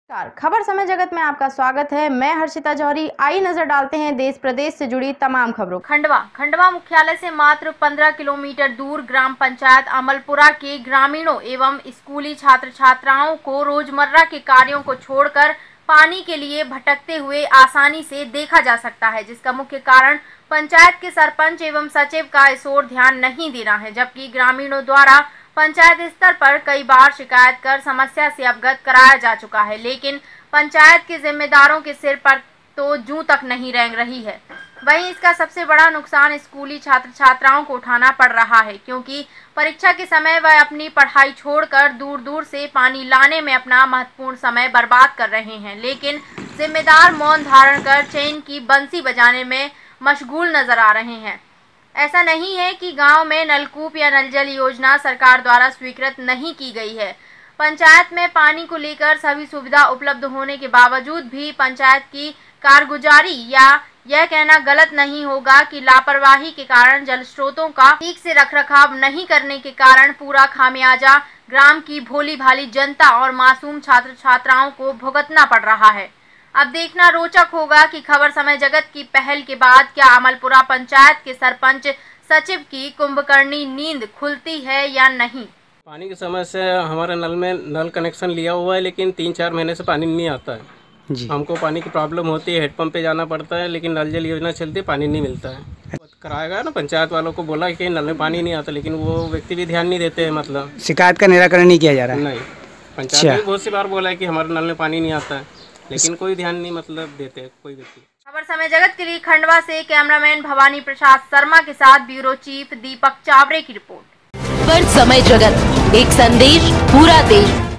खबर समय जगत में आपका स्वागत है। मैं हर्षिता जौहरी। आई नजर डालते हैं देश प्रदेश से जुड़ी तमाम खबरों। खंडवा मुख्यालय से मात्र 15 किलोमीटर दूर ग्राम पंचायत अमलपुरा के ग्रामीणों एवं स्कूली छात्र छात्राओं को रोजमर्रा के कार्यों को छोड़कर पानी के लिए भटकते हुए आसानी से देखा जा सकता है, जिसका मुख्य कारण पंचायत के सरपंच एवं सचिव का इस ओर ध्यान नहीं देना है। जबकि ग्रामीणों द्वारा पंचायत स्तर पर कई बार शिकायत कर समस्या से अवगत कराया जा चुका है, लेकिन पंचायत के जिम्मेदारों के सिर पर तो जूं तक नहीं रेंग रही है। वहीं इसका सबसे बड़ा नुकसान स्कूली छात्र छात्राओं को उठाना पड़ रहा है, क्योंकि परीक्षा के समय वह अपनी पढ़ाई छोड़कर दूर दूर से पानी लाने में अपना महत्वपूर्ण समय बर्बाद कर रहे हैं, लेकिन जिम्मेदार मौन धारण कर चैन की बंसी बजाने में मशगूल नजर आ रहे हैं। ऐसा नहीं है कि गांव में नलकूप या नल जल योजना सरकार द्वारा स्वीकृत नहीं की गई है। पंचायत में पानी को लेकर सभी सुविधा उपलब्ध होने के बावजूद भी पंचायत की कारगुजारी या यह कहना गलत नहीं होगा कि लापरवाही के कारण जल स्रोतों का ठीक से रखरखाव नहीं करने के कारण पूरा खामियाजा ग्राम की भोली भाली जनता और मासूम छात्र छात्राओं को भुगतना पड़ रहा है। अब देखना रोचक होगा कि खबर समय जगत की पहल के बाद क्या अमलपुरा पंचायत के सरपंच सचिव की कुंभकर्णी नींद खुलती है या नहीं। पानी की समस्या हमारे नल में नल कनेक्शन लिया हुआ है, लेकिन 3-4 महीने से पानी नहीं आता है जी। हमको पानी की प्रॉब्लम होती है, हेडपम्प पे जाना पड़ता है, लेकिन नल जल योजना चलती है, पानी नहीं मिलता है। कराएगा ना, पंचायत वालों को बोला कि नल में पानी नहीं आता, लेकिन वो व्यक्ति भी ध्यान नहीं देते हैं। मतलब शिकायत का निराकरण नहीं किया जा रहा है। नहीं, पंचायत बहुत सी बार बोला है कि हमारे नल में पानी नहीं आता है, लेकिन कोई ध्यान नहीं देते कोई व्यक्ति। खबर समय जगत के लिए खंडवा से कैमरामैन भवानी प्रसाद शर्मा के साथ ब्यूरो चीफ दीपक चावरे की रिपोर्ट। खबर समय जगत, एक संदेश पूरा देश।